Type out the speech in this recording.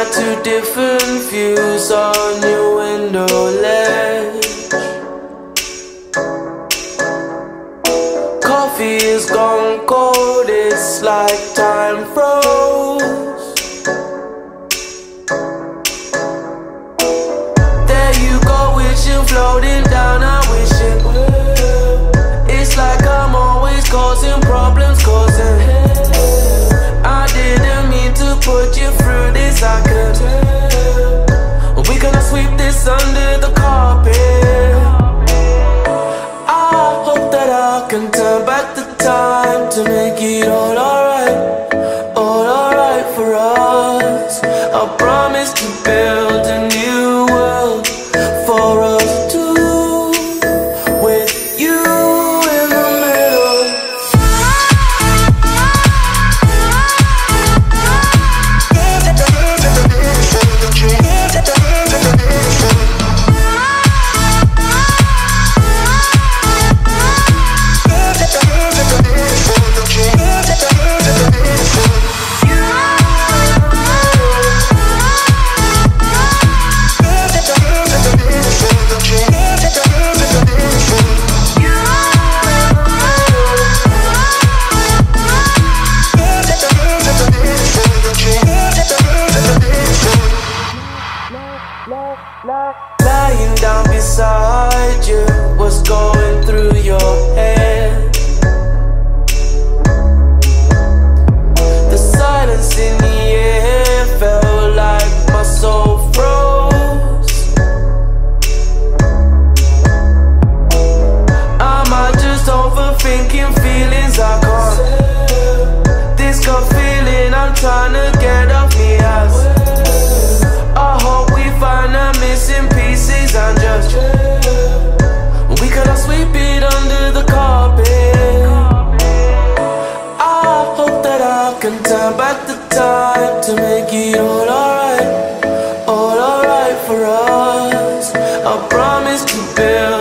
two different views on your window ledge. Coffee is gone cold, it's like time froze. There you go, wishing, floating down, I wish it will. It's like I'm always causing problems, causing I didn't mean to put you through this, I could tell. We gonna sweep this under the carpet. I hope that I can turn back the time to make it all alright for us. I promise to build a new world for us two, with you in the middle. Lying down beside you, what's going through your head? The silence in the air felt like my soul froze. Am I just overthinking feelings I can't? This gut feeling I'm trying to get off me ass. I hope we find the missing pieces and just we cannot sweep it under the carpet. I hope that I can turn back the time to make it all alright for us. I promise to build